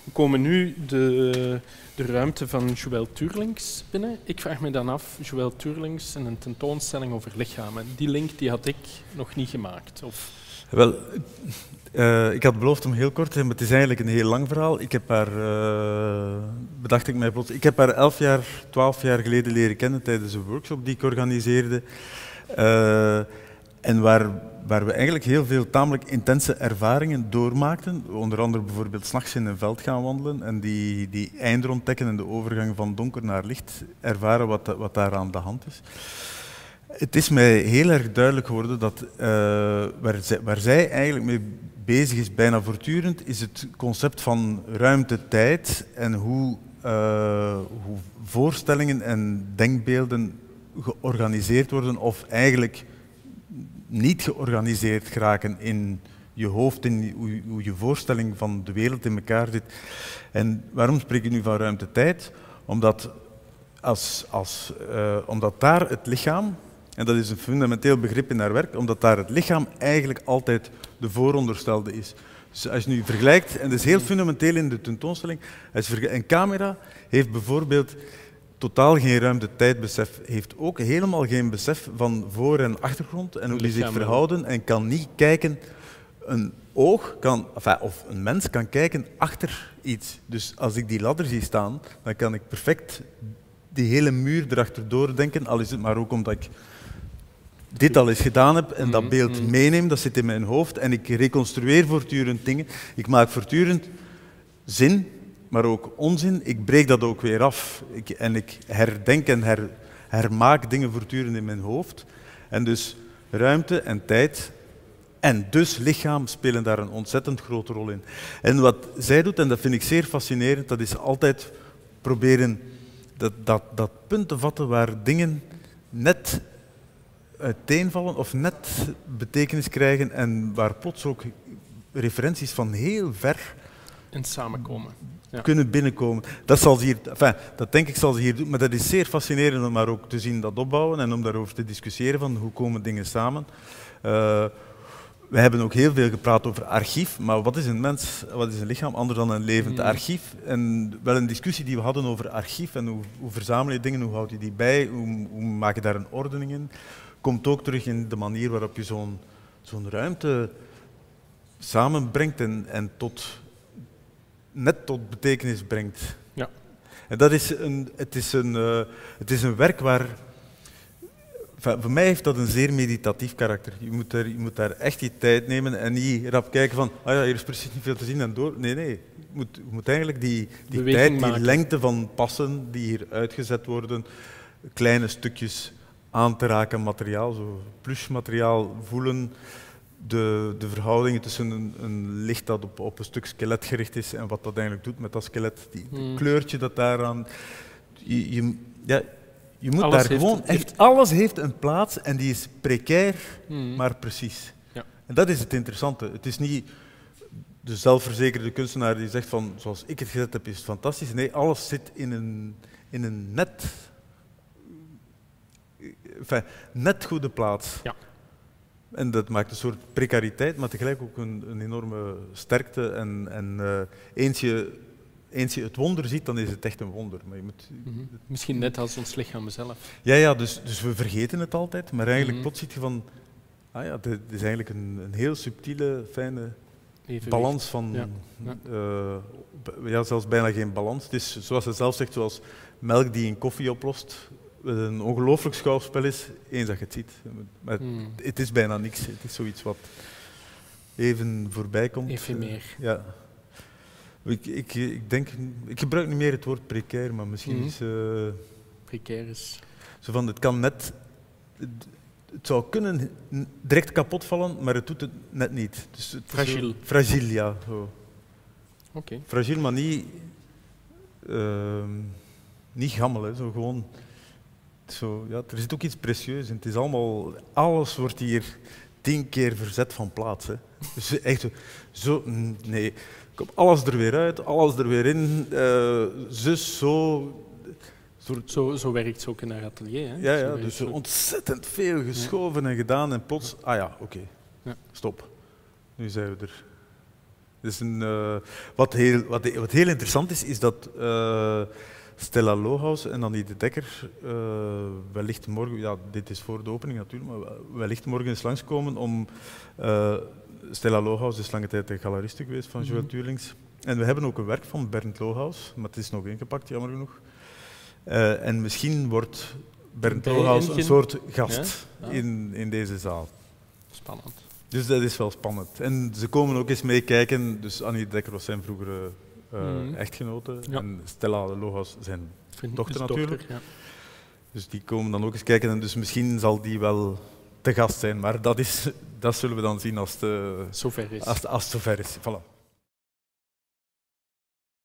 We komen nu de ruimte van Joël Tuurlings binnen. Ik vraag me dan af, Joël Tuurlings en een tentoonstelling over lichamen. Die link die had ik nog niet gemaakt. Of... Wel, ik had beloofd om heel kort te zijn, maar het is eigenlijk een heel lang verhaal. Ik heb haar, bedacht ik mij plots, ik heb haar 12 jaar geleden leren kennen tijdens een workshop die ik organiseerde. En waar we eigenlijk heel veel tamelijk intense ervaringen doormaakten. Onder andere bijvoorbeeld 's nachts in een veld gaan wandelen en die einder ontdekken en de overgang van donker naar licht ervaren wat daar aan de hand is. Het is mij heel erg duidelijk geworden dat waar zij eigenlijk mee bezig is, bijna voortdurend, is het concept van ruimte-tijd en hoe voorstellingen en denkbeelden georganiseerd worden of eigenlijk niet georganiseerd geraken in je hoofd, in hoe je voorstelling van de wereld in elkaar zit. En waarom spreek ik nu van ruimte-tijd? Omdat daar het lichaam, en dat is een fundamenteel begrip in haar werk, omdat daar het lichaam eigenlijk altijd de vooronderstelde is. Dus als je nu vergelijkt, en dat is heel fundamenteel in de tentoonstelling, een camera heeft bijvoorbeeld totaal geen ruimte-tijdbesef, heeft ook helemaal geen besef van voor- en achtergrond en hoe die zich verhouden en kan niet kijken. Een oog kan, of een mens kan kijken achter iets. Dus als ik die ladder zie staan, dan kan ik perfect die hele muur erachter doordenken, al is het maar ook omdat ik dit al eens gedaan heb en dat beeld meeneem, dat zit in mijn hoofd en ik reconstrueer voortdurend dingen. Ik maak voortdurend zin, maar ook onzin. Ik breek dat ook weer af en ik herdenk en hermaak dingen voortdurend in mijn hoofd. En dus ruimte en tijd en dus lichaam spelen daar een ontzettend grote rol in. En wat zij doet, en dat vind ik zeer fascinerend, dat is altijd proberen dat punt te vatten waar dingen net uiteenvallen of net betekenis krijgen en waar plots ook referenties van heel ver en samenkomen. Ja. Kunnen binnenkomen. Dat denk ik zal ze hier doen, maar dat is zeer fascinerend om maar ook te zien dat opbouwen en om daarover te discussiëren van hoe komen dingen samen. We hebben ook heel veel gepraat over archief, maar wat is een mens, wat is een lichaam anders dan een levend archief? En wel een discussie die we hadden over archief en hoe verzamel je dingen, hoe houd je die bij, hoe maak je daar een ordening in, komt ook terug in de manier waarop je zo'n ruimte samenbrengt en net tot betekenis brengt. Ja. En dat is het is een werk waar... voor mij heeft dat een zeer meditatief karakter. Je moet daar echt je tijd nemen en niet rap kijken van ah ja, hier is precies niet veel te zien en door. Nee. Je moet eigenlijk die tijd, die lengte van passen die hier uitgezet worden, kleine stukjes aan te raken materiaal, zo plushmateriaal voelen, de verhoudingen tussen een licht dat op een stuk skelet gericht is en wat dat eigenlijk doet met dat skelet, het kleurtje dat daaraan... Je moet alles daar gewoon echt... Alles heeft een plaats en die is precair, maar precies. Ja. En dat is het interessante. Het is niet de zelfverzekerde kunstenaar die zegt van zoals ik het gezet heb is het fantastisch. Nee, alles zit in een net goede plaats. Ja. En dat maakt een soort precariteit, maar tegelijk ook een enorme sterkte. En eens je het wonder ziet, dan is het echt een wonder. Maar je moet, misschien net als ons lichaam zelf. Ja, dus we vergeten het altijd, maar eigenlijk plots ziet je van, het is eigenlijk een heel subtiele, fijne balans van, zelfs bijna geen balans. Het is, zoals ze zelf zegt, zoals melk die in koffie oplost. Een ongelooflijk schouwspel is, eens dat je het ziet. Maar het is bijna niks. Het is zoiets wat even voorbij komt. Efemeer. Ja. Ik denk, ik gebruik niet meer het woord precair, maar misschien is... precair is... Zo van, het kan net... Het zou kunnen direct kapot vallen, maar het doet het net niet. Dus fragiel. Fragiel, ja. Oké. Fragiel, maar niet gammel, hè. Zo gewoon... Zo, ja, er zit ook iets precieus in. Het is allemaal... Alles wordt hier 10 keer verzet van plaats, hè. Dus echt zo... Nee... Komt alles er weer uit, alles er weer in, Zo werkt het ook in haar atelier. Hè? Ja, dus ontzettend veel geschoven en gedaan en plots, oké, stop. Nu zijn we er. Dus wat heel interessant is dat Stella Lohaus en Annie de Dekker wellicht morgen, ja, dit is voor de opening natuurlijk, maar wellicht morgen eens langskomen om... Stella Lohaus is lange tijd de galeriste geweest van Joël Tuurlings. En we hebben ook een werk van Bernd Lohaus, maar het is nog ingepakt, jammer genoeg. En misschien wordt Bernd Lohaus een soort gast in deze zaal. Spannend. Dus dat is wel spannend. En ze komen ook eens meekijken. Dus Annie de Dekker was zijn vroegere echtgenote. Ja. En Stella Lohaus zijn dochter natuurlijk. Ja. Dus die komen dan ook eens kijken. En dus misschien zal die wel te gast zijn. Maar dat zullen we dan zien als het zover is. Als het zover is. Voilà.